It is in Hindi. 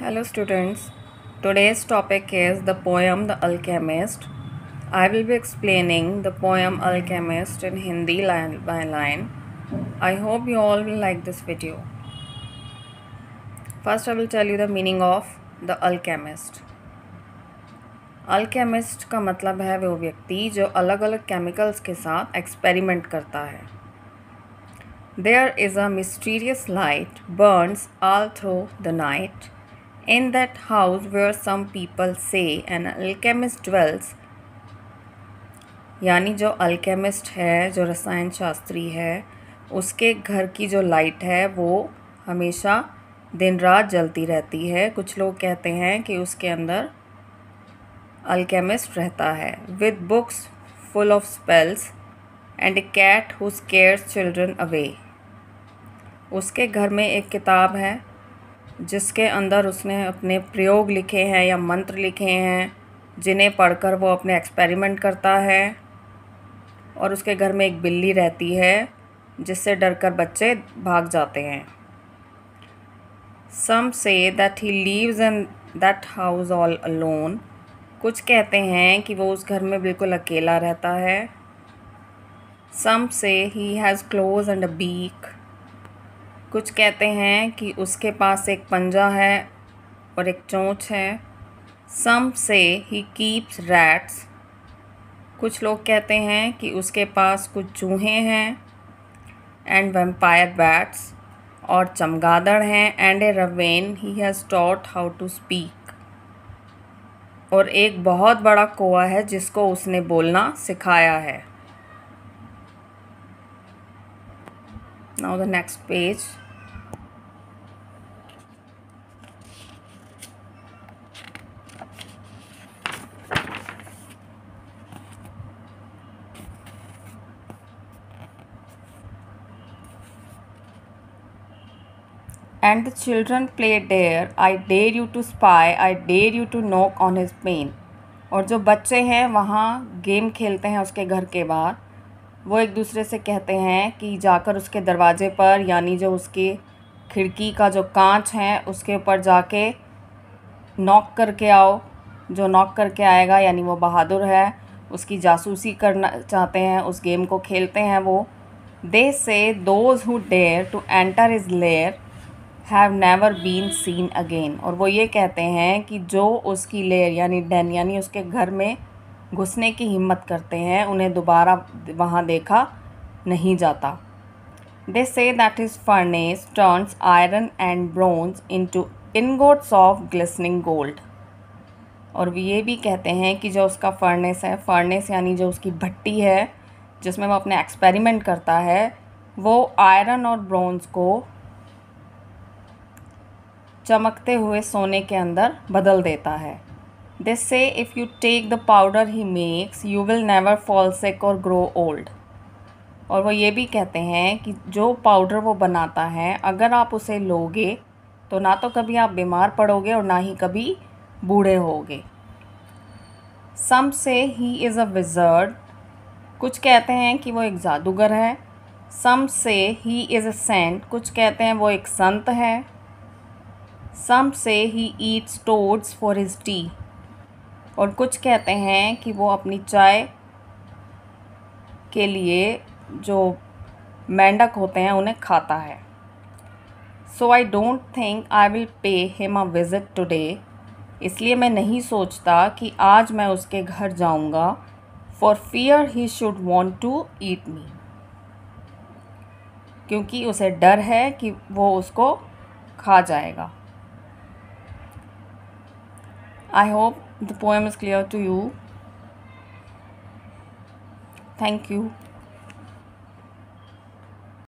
Hello students, today's topic is the poem The Alchemist. I will be explaining the poem Alchemist in Hindi line by line. I hope you all will like this video. First I will tell you the meaning of The Alchemist. Alchemist का मतलब है वो व्यक्ति जो अलग अलग केमिकल्स के साथ एक्सपेरिमेंट करता है. There is a mysterious light burns all through the night. In that house where some people say an alchemist dwells, यानी जो अल्केमिस्ट है, जो रसायन शास्त्री है, उसके घर की जो लाइट है वो हमेशा दिन रात जलती रहती है. कुछ लोग कहते हैं कि उसके अंदर अल्केमिस्ट रहता है. With books full of spells and a cat who scares children away. उसके घर में एक किताब है जिसके अंदर उसने अपने प्रयोग लिखे हैं या मंत्र लिखे हैं जिन्हें पढ़कर वो अपने एक्सपेरिमेंट करता है. और उसके घर में एक बिल्ली रहती है जिससे डरकर बच्चे भाग जाते हैं. Some say that he lives in that house all alone. कुछ कहते हैं कि वो उस घर में बिल्कुल अकेला रहता है. Some say he has claws and a beak. कुछ कहते हैं कि उसके पास एक पंजा है और एक चोंच है. Some say he keeps rats. कुछ लोग कहते हैं कि उसके पास कुछ चूहे हैं. And vampire bats. और चमगादड़ हैं. And a raven he has taught how to speak. और एक बहुत बड़ा कौवा है जिसको उसने बोलना सिखाया है. Now the next page. And the children play dare. I dare you to spy. I dare you to knock on his pane. और जो बच्चे हैं वहाँ गेम खेलते हैं उसके घर के बाहर. वो एक दूसरे से कहते हैं कि जाकर उसके दरवाजे पर यानी जो उसकी खिड़की का जो कांच है उसके ऊपर जाके नॉक करके आओ. जो नॉक करके आएगा यानी वो बहादुर है. उसकी जासूसी करना चाहते हैं, उस गेम को खेलते हैं वो. They say those who dare to enter his lair have never been seen again. और वो ये कहते हैं कि जो उसकी लेयर यानी डेन यानी उसके घर में घुसने की हिम्मत करते हैं उन्हें दोबारा वहाँ देखा नहीं जाता. They say that his furnace turns iron and bronze into ingots of glistening gold. और वो ये भी कहते हैं कि जो उसका फर्नेस है, फर्नेस यानी जो उसकी भट्टी है जिसमें वो अपने एक्सपेरिमेंट करता है, वो आयरन और ब्रोंज को चमकते हुए सोने के अंदर बदल देता है. They say if you take the powder he makes you will never fall sick और ग्रो ओल्ड. और वो ये भी कहते हैं कि जो पाउडर वो बनाता है अगर आप उसे लोगे तो ना तो कभी आप बीमार पड़ोगे और ना ही कभी बूढ़े होगे. सम से ही इज़ अ विज़र्ड. कुछ कहते हैं कि वो एक जादूगर है. सम से ही इज़ अ सेंट. कुछ कहते हैं वो एक संत है. Some say he eats toads for his tea. और कुछ कहते हैं कि वो अपनी चाय के लिए जो मेंढक होते हैं उन्हें खाता है. So I don't think I will pay him a visit today. इसलिए मैं नहीं सोचता कि आज मैं उसके घर जाऊंगा. For fear he should want to eat me. क्योंकि उसे डर है कि वो उसको खा जाएगा. I hope the poem is clear to you. Thank you.